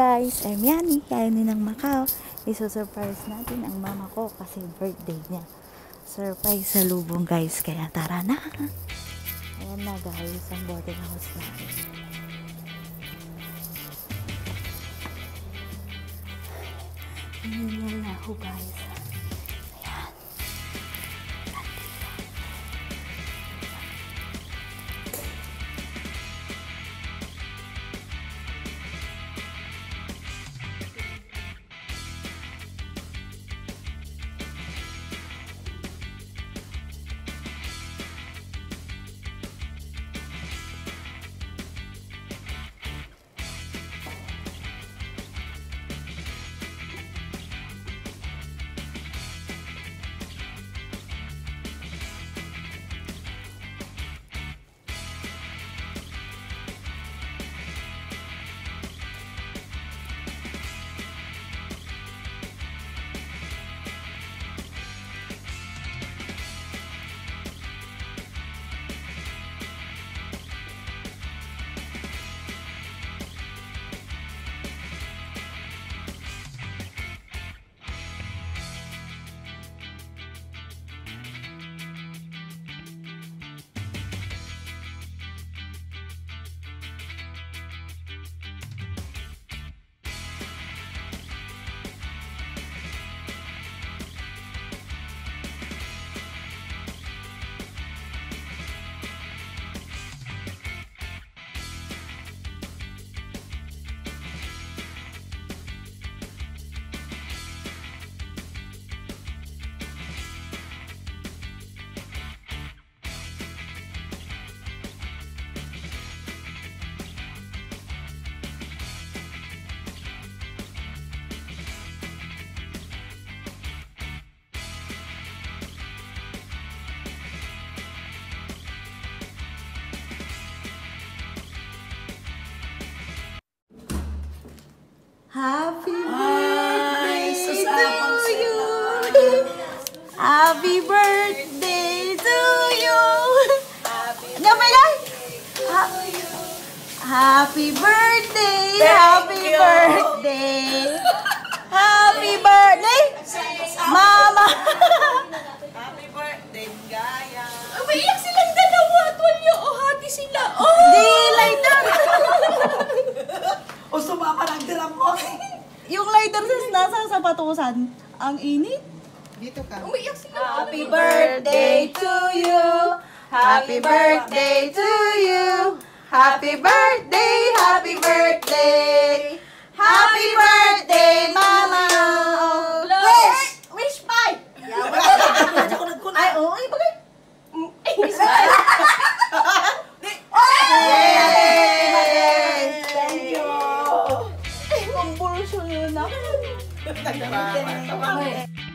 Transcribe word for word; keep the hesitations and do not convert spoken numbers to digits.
guys, I'm Yani, Yani ng Macau. Isusurprise natin ang mama ko kasi birthday niya. Surprise sa lubong guys, kaya tara na. Ayan na guys, ang boarding house natin. Hiningal na ako guys. Ayan. Happy birthday to you! Happy birthday to you! Happy birthday! Happy birthday! Happy birthday! Mama! Happy birthday, Gaya! Umiiyak silang dalawa! Tuwalya o hati sila! Oh! Di, lighter! O sumama ng drum mo! Yung lighter sis nasa sa patusan. Ang init. Dito ka. Umiiyak sila! Happy birthday to you! Happy birthday to you! Happy birthday! Happy birthday! Happy birthday, Mama! Wish! Wish bye! Ay, oo, ay, bagay! Thank you! Convulsion yun ako.